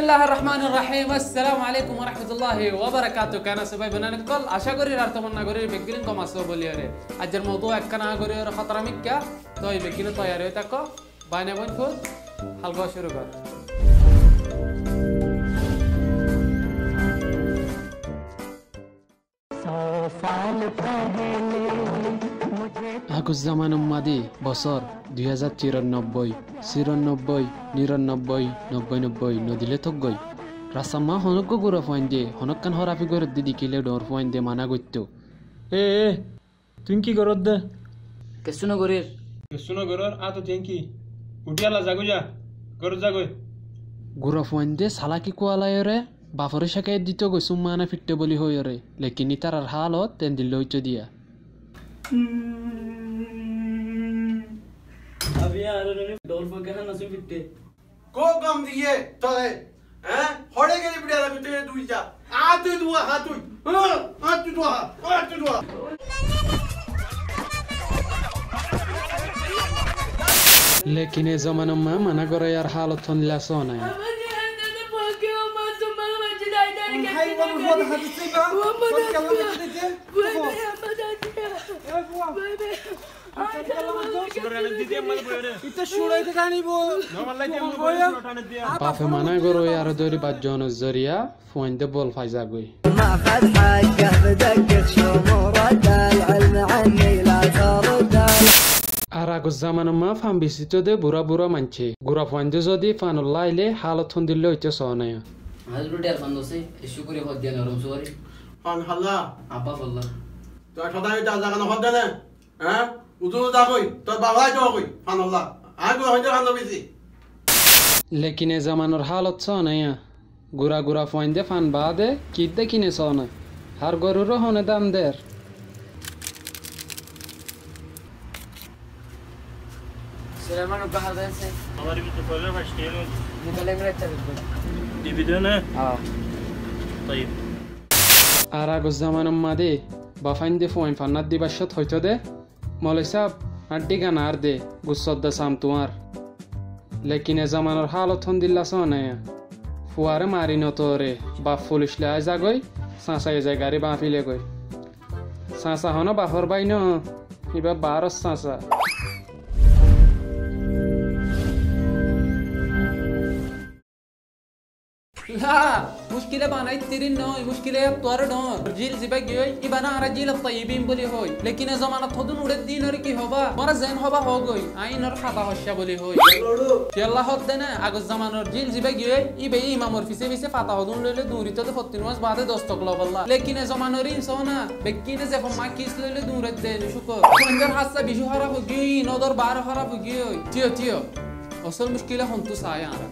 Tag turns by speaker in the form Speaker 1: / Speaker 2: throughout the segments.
Speaker 1: বিসমিল্লাহির রহমানির রহিম আসসালামু আলাইকুম ওয়া রাহমাতুল্লাহি ওয়া বারাকাতুহু কানা সবাই বানান কল আশা করি রাতমন্না করি বেগিন কমাসো বলিয়ারে আজের মওদু একখানা করি আর খতরামিক্কা তো এই বেগিন তৈয়ার হই থাকো বাইনে বন ফুল হালকা শুরু কর আগুজ জামান উম্মাদি বছর 2094 94 99 99 নদিলে তগই রাসামা হনক গুরা ফাইন্দে হনকান হরাফি গর দিদি কিলে ডর ফাইন্দে মানা গইতো
Speaker 2: এ তুই কি করদ দে
Speaker 1: কেসুনো গরের
Speaker 2: আ তো তেন কি উঠিয়ালা জাগো যা গর জাগো
Speaker 1: গুরা ফাইন্দে সালা কি কোয়ালায়রে বাফরে শাকায় দিত গইসুম মানা ফিটতে বলি হইরে লেকিন ইতার হালত তেন দিল হইতো দিয়া
Speaker 2: अभी यार डोर पर कहना नसुन फिट्टे
Speaker 3: को कम दिए तो है हैं होड़े के लिए बिड़ा बिटे दुई जा आ तू दुआ हां तू आ तू दुआ
Speaker 1: लेकिन ए जमाना में मना करे यार हालत थन लासो ना बाफे माना करो यार दोरी बात जोन जरिया फोन दे बोल फाइजा गई आरा को जमाना में फाम बिसितो दे बुरा बुरा मानछे गुरा फोन दे जदी फानुल्लाह इले हालत थन दिल्लो इते सोनाया
Speaker 4: हाजर यार फंदोसे शुक्रिया बहुत दिया नरम सॉरी
Speaker 3: फान हल्ला
Speaker 4: आपा फल्ला
Speaker 3: तो सदा जा जागा न हद दे हैं उदु दा कोई तो बाबा जो कोई फान हल्ला आगो हंजे खान बिसी
Speaker 1: लेकिन ए जमानर हालत सोनाया गुरा गुरा फोन दे फान बादे किदे किने सोना हर गरुरो होने दाम देर
Speaker 4: سليمان وقهر ده سي
Speaker 2: हमारी भी तो पहले फस्टेल
Speaker 4: निकले मेरे तरफ
Speaker 2: डिविजन है
Speaker 4: اه
Speaker 2: طيب
Speaker 1: आरा को जमाना मादे बाफाइन दे फोन फानत दि बशत होइतो दे मौलवी साहब हड्डी का नार दे गुस्सत द साम तुमार लेकिन ए जमानर हालत हन दिल्ला सोनाया फुआरे मारी न तोरे बा पुलिस ले आजा गई सासा ए गाड़ी बाफिले गई सासा हनो बाफर बाई न इबा 12 सासा لا مشكلة باناي تيرين نوي مشكلة بطور دون رجيل زباق يوي إبانا رجيل الطيبين بولي هوي لكن زمان تهدون ورد دين ركي هوا مرة زين هوا هوغوي عين رحبا هشا بولي هوي يلا هدنا عقو زمان رجيل زباق يوي إباي إمام ورفيسي بيسي فاتا هدون لولي دوري تد فتن واس بعد دوستقلا والله لكن زمان رين سونا بكين زفا ما كيس لولي دون رد دين شكر وندر حاسة بيشو هرا هوغيوي نودر بار هرا هوغيوي تيو أصل مشكلة هنتو سايا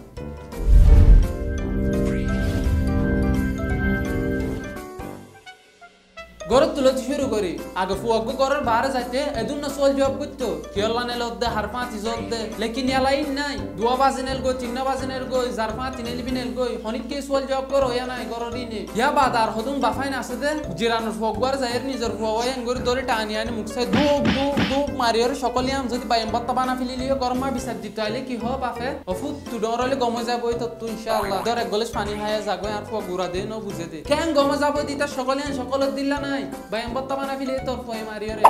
Speaker 1: গরত তুলতে শুরু করি আগে ফুয়াগ করার বারে যাইতে এদুন না সোল জব করতো কিয়লা নেল দে হারফা তিজত দে লেকিন ইয়ালাই নাই দুয়া বাজনেল গো তিন্না বাজনেল গো জারফা তিনেল বিনেল গো হনিক কে সোল জব কর হয়া নাই গররি নে ইয়া বাদার হদুন বাফাইন আছে দে জিরানোর ফগবার যায়ের নিজের ফুয়ায় গরি দরে টানিয়ানি মুখসে ধুপ মারিয়র সকলিয়াম যদি বাইম বাত্তা বানা ফিলিলিও গরমা বিসাদ দিতে আইলে কি হ বাফে অফুত তু ডরলে গমে যাবই তো ইনশাআল্লাহ দরে গলেস পানি হায়া যাগো আর ফুয়া গুরা দে ন বুঝে দে কেন গমে যাবই দিতা সকলিয়ান সকলত দিলা নাই bayang batta mana file tor foy mariore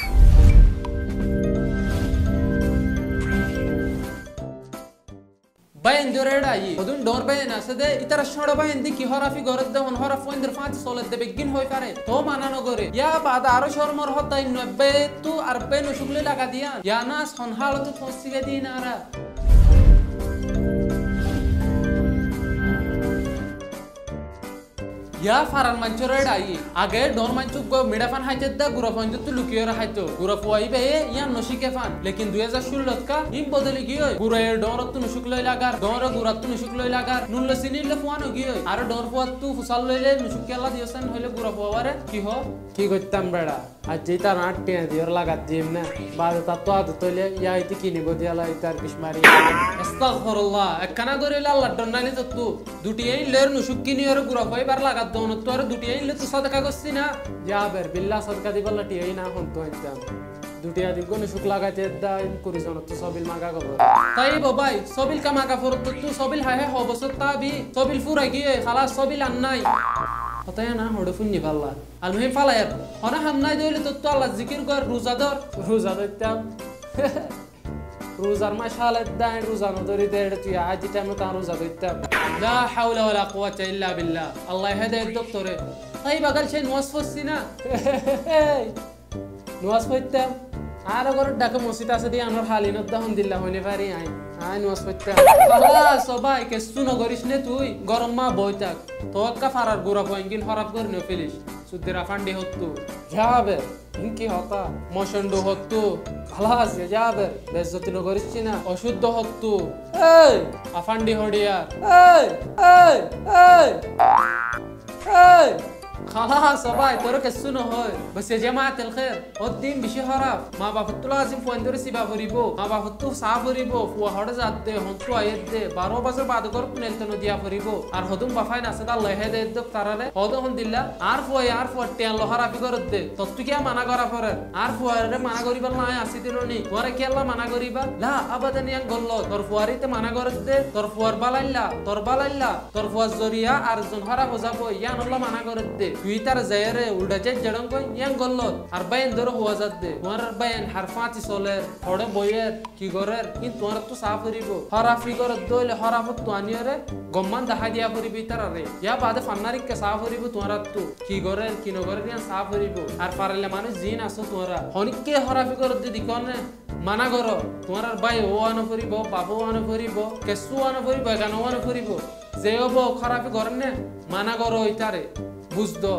Speaker 1: bayang doreda yi odun dor bayan asade itara shoda bayan di ki horafi gorad de on horaf wendir faati solet de begin hoy pare to manano gore ya bada aro shormor hota 90 tu 40 no shugle laga diyan ya nas hon halatu fosiga dinara या फारन मंचोरेड आई आगे door मंचु गो मिडाफान हाइतेदा गुराफान जत्तु लुकियर हाइतो गुराफुआई बे या नशिके फान लेकिन 2016 का इम बदली गियो गुरा डोरत्तु नुशुकलय लागार डोर गुरात्तु नुशुकलय लागार नुल सिनिल फुआनो गियो आर डोर फुआत्तु फुसाल लइले नुशुकेला दियसन हइले गुराफुआरे की हो की गत्ताम बेडा अजेता नाट्य दियर लागा दिमना बाद तत्व आदतले या इति किनि बदियाला इतार किस्मारी अस्तगफिरुल्लाह एकना गोरेला लड्डनानि जत्तु दुटिये लेर नुशुकिनि और गुराफुआई बार लागा दोनों तोर दुटिये ले तु सदका गस्सिना जाबर बिल्ला सदका दिबल्ला टिये ना हन तो एकदम দুটিয়া দিন কোন শুক লাগাতে দা ইন করি জন তো সবিল মাগা গব طيب باي সবিল কামা কা ফরত তো সবিল হায় হবসত তাবি সবিল ফুরা গিয়ে খালাস সবিল আন্নাই কথায় না হড়ফুনি ভাল্লা আলমহিম ফালায়ার হনা হামনাই দইলে তো আল্লাহ জিকির কর রোজা দাম روزار ما شاء الله الداين روزار نظري ديرت يا عادي تامو كان روزار بيتام لا حول ولا قوة إلا بالله الله يهدي الدكتور طيب أقل شيء نوصف السنة نوصف التام على قرد داك موسيتا سدي أنور حالي ندهم دلله ونفاري عين نوصف التام خلاص صباي كسونا قريش نتوي قرم ما بويتك توقف فرار قرا بوينجين خراب قرنو فيليش سدرا فاندي هتو جابر إنكي هتا موشندو هتو خلاص يا جابر বেজ্জতি নগরিস না অশুদ্ধ হত্তু এই আফান্ডি হডিয়ার এই خلاص صباي ترك السنة هاي بس يا جماعة الخير الدين بشي هرب ما بفتو لازم فوندرسي بافريبو ما بفتو صابريبو فو هرز عد هنتو عيد بارو بازر بعد قرب نلتنو ديا فريبو আর হদুম বাফাইন আছে আল্লাহ হেদে দক তারারে হদুম হন্দিল্লা আর ফো তে আল্লাহ হারাফি করত দে তত্তু কি মানা করা পরে আর ফুয়ারে মানা করিবার না আসি দিলনি ওরে কি আল্লাহ মানা করিবা লা আবাদান ইয়াং গল্ল তোর ফুয়ারিতে মানা করত দে তোর ফুয়ার বালাইল্লা তোর ফুয়ার জরিয়া আর জন হারা হজাবো ইয়ান আল্লাহ মানা করত দে তুই তার জায়রে উল্টা যে জড়ং কই ইয়াং গল্ল আর বাইন ধরে হওয়া যাত দে তোমার বাইন হারফাতি চলে থড়ে বইয়ের কি গরের কিন্তু তোমার তো সাফ করিব হারাফি করত দইলে হারাফত তো আনিয়রে গম্মান দেখা দিয়া করিবি তারারে ইয়া বাদে ফান্নারিক কে সাফ করিব তোমার তো কি গরের কি নগরের ইয়ান সাফ করিব আর পারলে মানুষ জিন আসো তোরা হনিকে হারাফি করত দি কোনে মানা করো তোমার ভাই ও আনো করিব বাবু আনো করিব কেসু আনো করিব গানো আনো করিব যে হবো খারাপি করেন না মানা করো ইতারে বুঝদো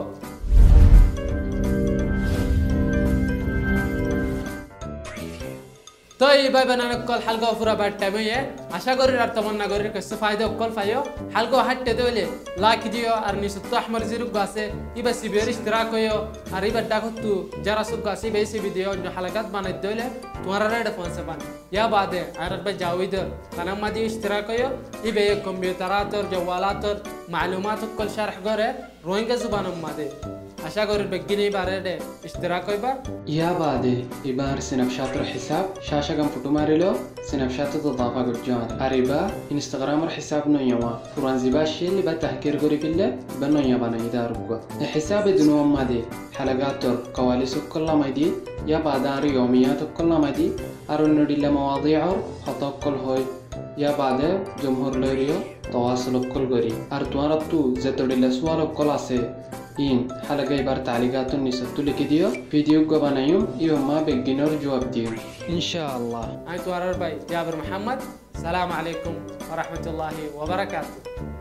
Speaker 1: তো এইভাবে নানকল হালকা পুরা বাট টাইম হয়ে আশা করি আর তমন্না করি কিছু ফায়দা অকল পাইও হালকা হাঁটতে দেলে লাইক দিও আর নিশ্চিত আহমদ জিরুক গাছে ইবা সিবির ইশতেরাক হইও আর ইবার ডাকো তু যারা সব গাছে বেশি ভিডিও অন্য হালকাত বানাই দেলে তোমারা রেড ফোন সে বান ইয়া বাদে আর ভাই জাওید কানাম মাদি ইশতেরাক হইও ইবে কম্পিউটারাত আর জওয়ালাত আর মালুমাত অকল শরح করে রোহিঙ্গা জবান মাদে আশা করি বেগিনি বারে اشتراك হইবা
Speaker 5: يا بعدي إبار سنابشات حساب شاشة كم فوتو ماريلو سنابشات تضافة قرجان أريبا إنستغرام حساب نويوا فران زباشي اللي بتحكير قريب الله بنويا بنا يداربوا الحساب دنو مادي حلقات الكواليس كل ما دي يا بعدار يوميات كل ما دي أرون نديل مواضيع خطاب كل هاي يا بعد جمهور لوريو تواصل كل غري أرتوارتو زتوديل سوال كل عسى إن حلقة يبار تعليقات النساء لكديو فيديو قبانيوم يوم ما بيجينور جواب ديو إن شاء الله
Speaker 1: أنا توارر باي جابر محمد السلام عليكم ورحمة الله وبركاته